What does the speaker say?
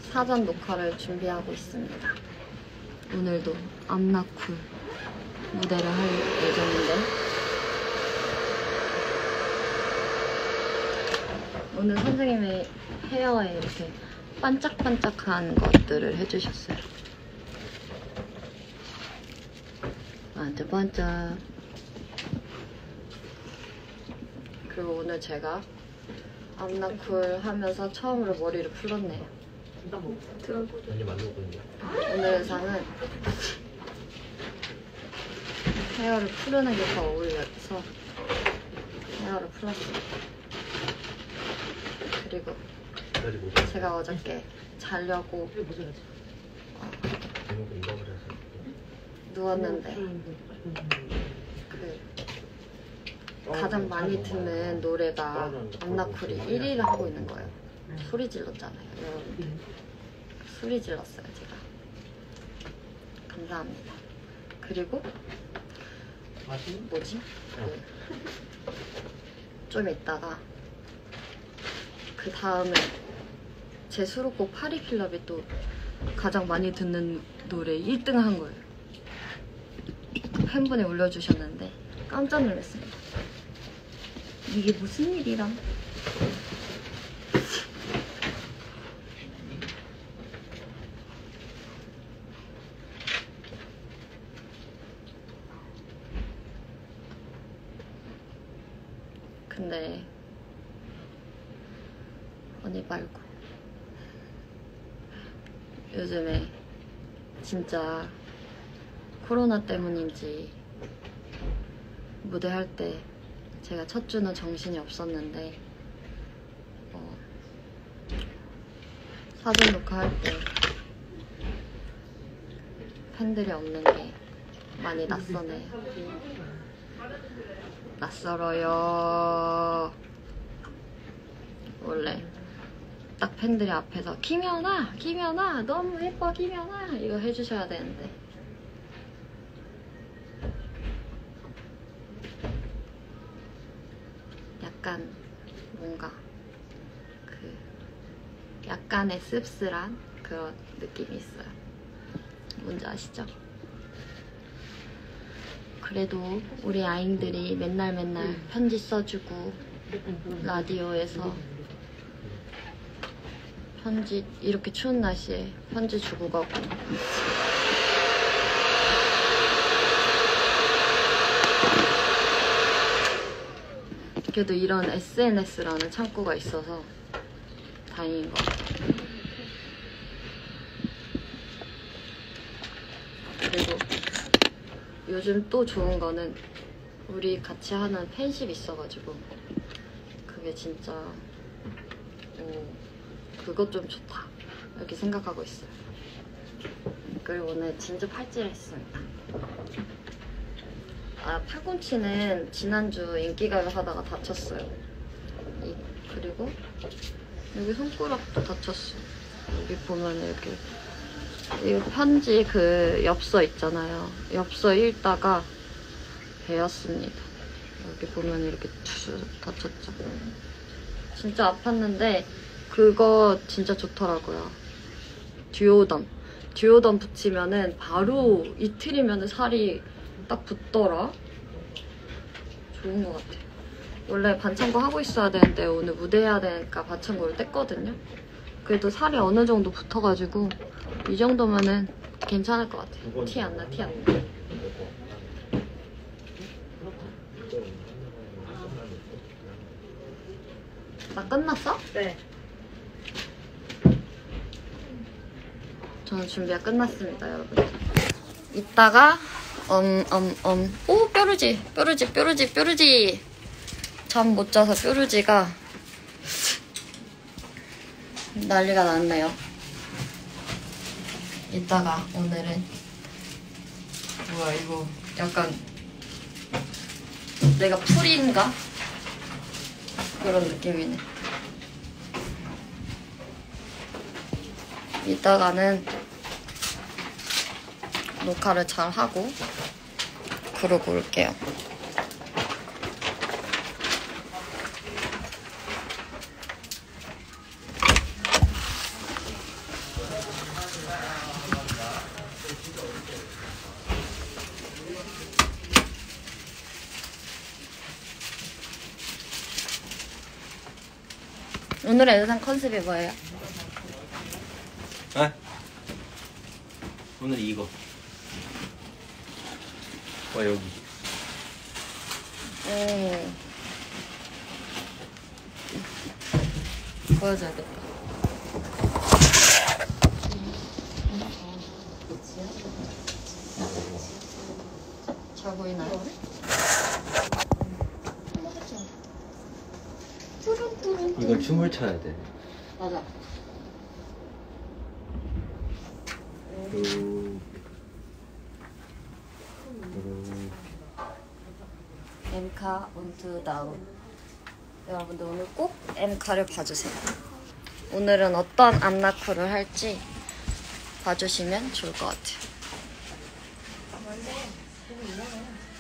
사전 녹화를 준비하고 있습니다. 오늘도 암나쿨 무대를 할 예정인데 오늘 선생님의 헤어에 이렇게 반짝반짝한 것들을 해주셨어요. 반짝반짝. 그리고 오늘 제가 암나쿨 하면서 처음으로 머리를 풀었네요. 오늘 의상은 헤어를 푸르는 게 더 어울려서 헤어를 풀었어요. 그리고 제가 어저께 자려고 누웠는데 가장 많이 듣는 노래가 암나쿨이 1위를 하고 있는 거예요. 소리 질렀잖아요, 여러분들. 소리 질렀어요, 제가. 감사합니다. 그리고 뭐지? 좀 있다가 그 다음에 제 수록곡 파리클럽이 또 가장 많이 듣는 노래 1등 한 거예요. 팬분이 올려주셨는데 깜짝 놀랐습니다. 이게 무슨 일이람? 근데 언니 말고 요즘에 진짜 코로나 때문인지 무대할 때 제가 첫 주는 정신이 없었는데 사전 녹화할 때 팬들이 없는 게 많이 낯서네요. 낯설어요. 원래 딱 팬들이 앞에서 김연아! 김연아! 너무 예뻐 김연아! 이거 해주셔야 되는데 약간 뭔가 약간의 씁쓸한 그런 느낌이 있어요. 뭔지 아시죠? 그래도 우리 아잉들이 맨날 편지 써주고 라디오에서 편지 이렇게 추운 날씨에 편지 주고 가고 그래도 이런 SNS라는 창구가 있어서 다행인 것 같아요. 그리고 요즘 또 좋은 거는 우리 같이 하는 팬십 있어가지고 그게 진짜 그것 좀 좋다 이렇게 생각하고 있어요. 그리고 오늘 진주 팔찌를 했습니다. 팔꿈치는 지난주 인기가요 하다가 다쳤어요. 그리고 여기 손가락도 다쳤어. 여기 보면 이렇게 이 편지 엽서 있잖아요. 엽서 읽다가 베었습니다. 여기 보면 이렇게 다쳤죠. 진짜 아팠는데 그거 진짜 좋더라고요. 듀오덤 붙이면은 바로 이틀이면 살이 딱 붙더라. 좋은 것 같아요. 원래 반창고 하고 있어야 되는데 오늘 무대해야 되니까 반창고를 뗐거든요. 그래도 살이 어느 정도 붙어가지고 이 정도면은 괜찮을 것 같아요. 티 안 나. 나 끝났어? 네. 저는 준비가 끝났습니다, 여러분. 이따가 오, 뾰루지. 잠 못 자서 뾰루지가 난리가 났네요. 이따가 오늘은 뭐야 이거 약간 내가 풀인가? 그런 느낌이네. 이따가는 녹화를 잘 하고 그러고 올게요. 오늘의 의상 컨셉이 뭐예요? 아? 오늘 이거. 와 여기. 보여줘야겠다. 잘 보이나요? 이건 춤을 춰야 돼. 맞아. 엠카 온투 다운. 여러분들 오늘 꼭 엠카를 봐주세요. 오늘은 어떤 암나크를 할지 봐주시면 좋을 것 같아요.